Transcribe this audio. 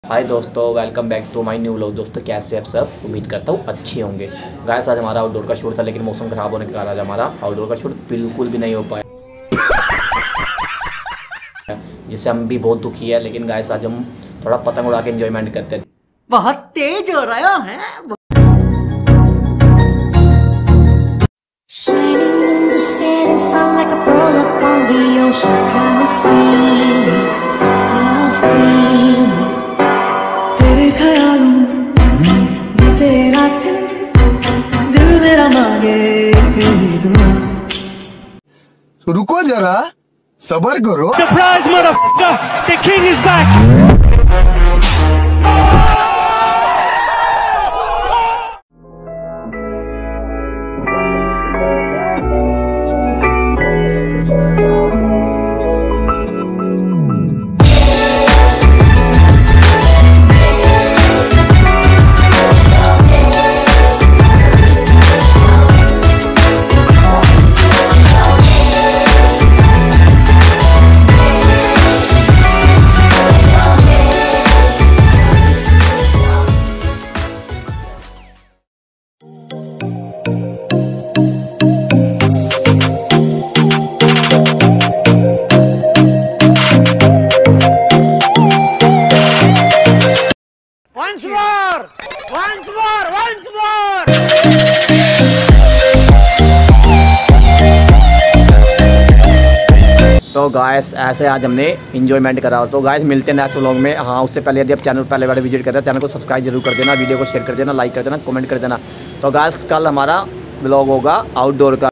हाय दोस्तों, welcome back to my new vlog. दोस्तों कैसे आप सब? उम्मीद करता हूँ अच्छे होंगे। गाइस आज हमारा आउटडोर का शूट था, लेकिन मौसम खराब होने के कारण आज हमारा आउटडोर का शूट बिल्कुल भी नहीं हो पाया, जिससे हम भी बहुत दुखी है। लेकिन गाइस आज हम थोड़ा पतंग उड़ा के एंजॉयमेंट करते हैं। बहुत तेज हो रहा है। तेरे ख्यालों में तेरा दिल मेरा मांगे दुआ। रुको जरा, सबर करो। Surprise, motherfucker! The king is back! Once more! Once more! Once more! तो गाइस ऐसे आज हमने इंजॉयमेंट करा। तो गाइस मिलते हैं नेक्स्ट व्लॉग में। हाँ, उससे पहले यदि आप चैनल पहले वाले विजिट करते हैं, चैनल को सब्सक्राइब जरूर कर देना, वीडियो को शेयर कर देना, लाइक कर देना, कमेंट कर देना। तो गाइस कल हमारा व्लॉग होगा आउटडोर का।